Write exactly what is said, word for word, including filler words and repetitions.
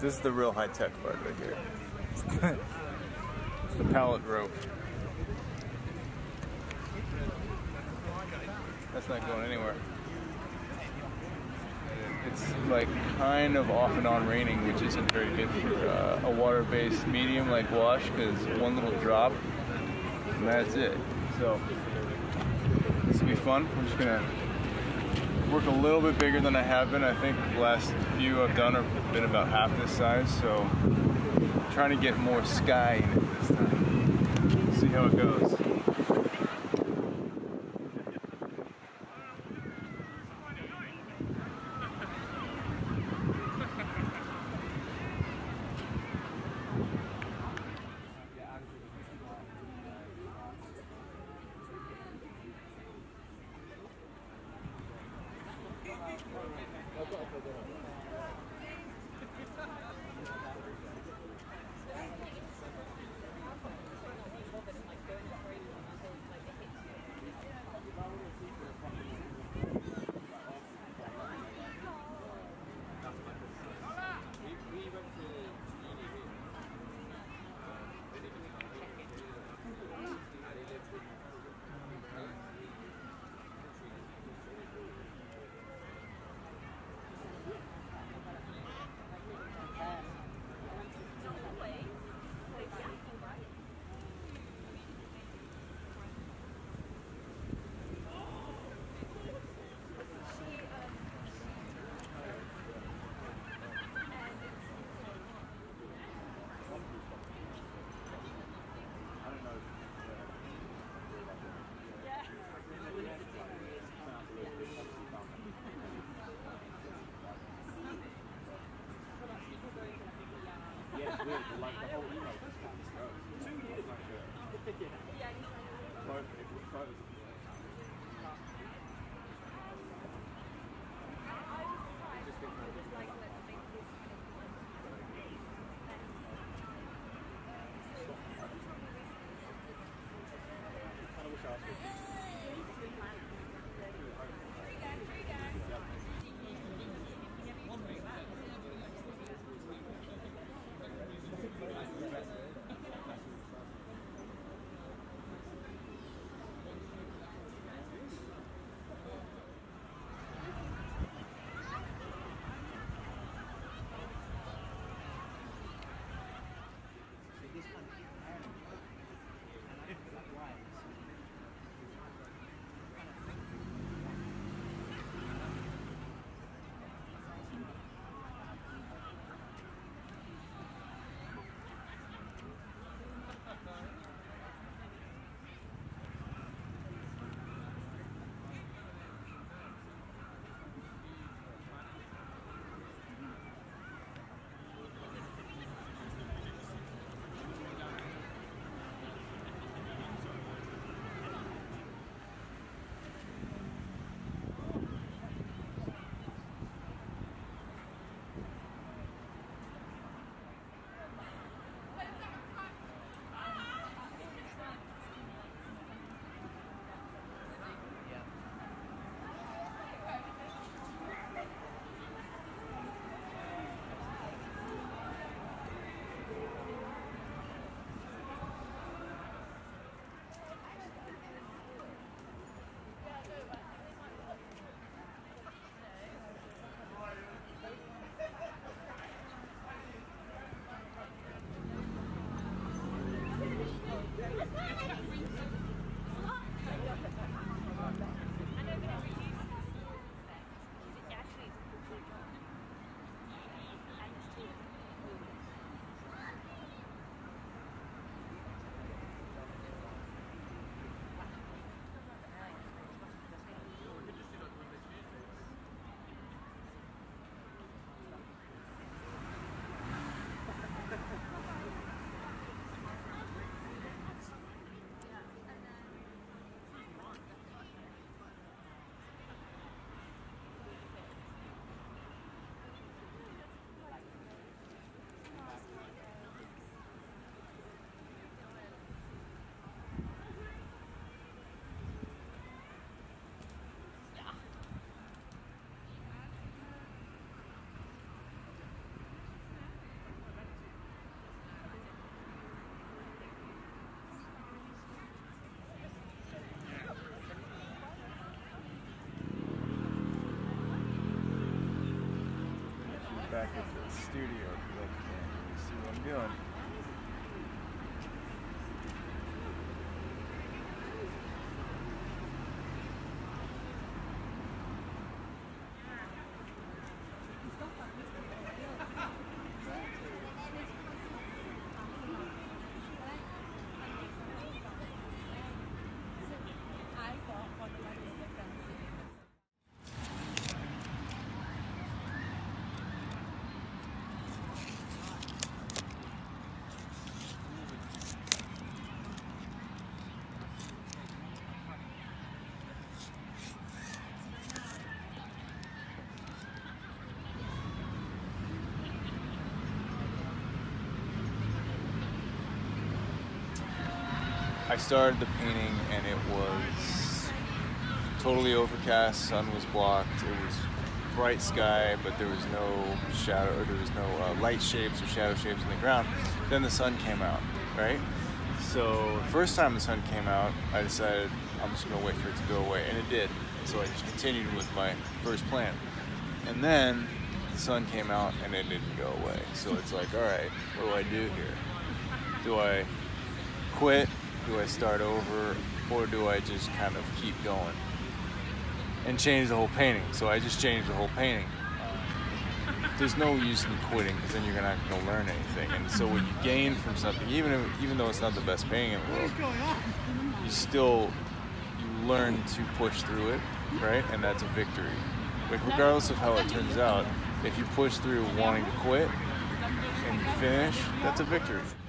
This is the real high-tech part right here. It's the pallet rope. That's not going anywhere. It's like kind of off and on raining, which isn't very good for uh, a water-based medium like gouache, because one little drop and that's it. So this will be fun. I'm just gonna work a little bit bigger than I have been. I think the last few I've done have been about half this size, so I'm trying to get more sky in it this time. See how it goes. studio because I can't really see what I'm doing. I started the painting and it was totally overcast, sun was blocked, it was bright sky, but there was no shadow, or there was no uh, light shapes or shadow shapes in the ground. Then the sun came out, right? So the first time the sun came out, I decided I'm just gonna wait for it to go away, and it did. So I just continued with my first plan. And then the sun came out and it didn't go away. So it's like, all right, what do I do here? Do I quit? Do I start over, or do I just kind of keep going and change the whole painting? So I just changed the whole painting. There's no use in quitting because then you're not going to learn anything. And so what you gain from something, even if, even though it's not the best painting in the world, you still you learn to push through it, right? And that's a victory. Like regardless of how it turns out, if you push through wanting to quit and you finish, that's a victory.